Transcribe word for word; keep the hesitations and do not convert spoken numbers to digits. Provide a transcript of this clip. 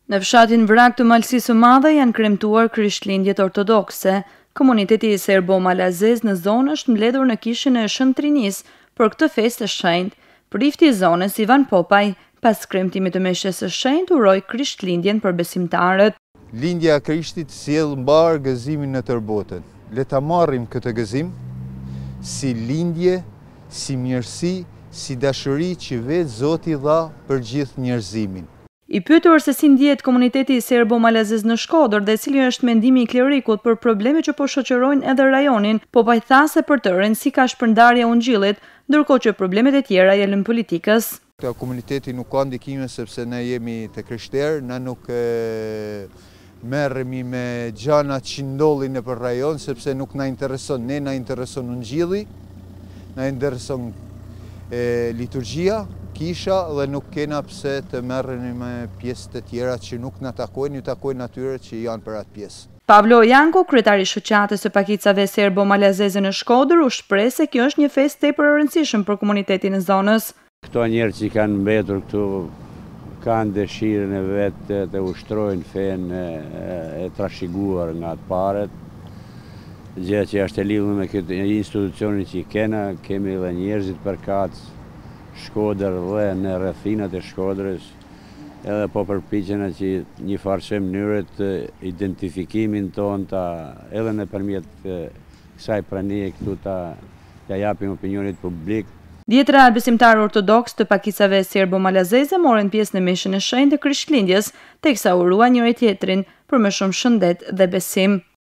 Në fshatin Vrak të Malësisë së Madhe janë kremtuar krishtlindjet ortodokse. Komuniteti serbo-malazez në zonë është mbledhur në kishën e Shën Trinis për këtë festë të shenjtë. Prifti i zonës Ivan Popaj, pas kremtimit të meshjes së shenjtë, uroi krishtlindjen për besimtarët. Lindja e Krishtit sjell mbar gëzimin në tërë botën. Le ta marrim këtë gëzim si lindje, si mirësi, si dashuri që vetë Zoti dha për gjithë njerëzimin. I pyetur se si ndihet komuniteti serbo-malazez në Shkodër dhe cili është mendimi i klerikut për problemet që po shoqërojnë edhe rajonin, Popaj tha se për të rënë ka shpërndarja e Ungjillit, ndërkohë që problemet e tjera janë politikës. Këtë komuniteti nuk ka ndikime sepse ne jemi të krishterë, ne nuk e, merremi me gjanat që ndodhin nëpër rajon sepse nuk na intereson, ne na intereson Ungjilli, na intereson e, liturgjia, kisha dhe nuk kena pse të merreni me pjesë të tjera që nuk na takojnë, ju takojnë atyre që janë për atë pjesë. Pavlo Janko, kryetari i shoqatës së pakicave serbo-malazeze në Shkodër, u shpreh se kjo është një festë tepër e rëndësishme për komunitetin e zonës. Këto njerëz që kanë mbetur këtu kanë dëshirën e vetë të ushtrojnë fenë e, e trashëguar nga të parët. Gjë që është e lidhur me këtë institucionin që kena, kemi edhe njerëzit përkatës Shkodër dhe në rrethinat e Shkodrës, edhe po përpiqen që një farë mënyrë të identifikimin ton ta edhe nëpërmjet kësaj pranie këtu ta ja japim opinionit publik. Dhjetra besimtarë ortodoks të pakicave serbo-malazeze morën pjesë në meshën e shenjtë të Krishtlindjes, teksa uruan njëri tjetrin për më shumë shëndet dhe besim.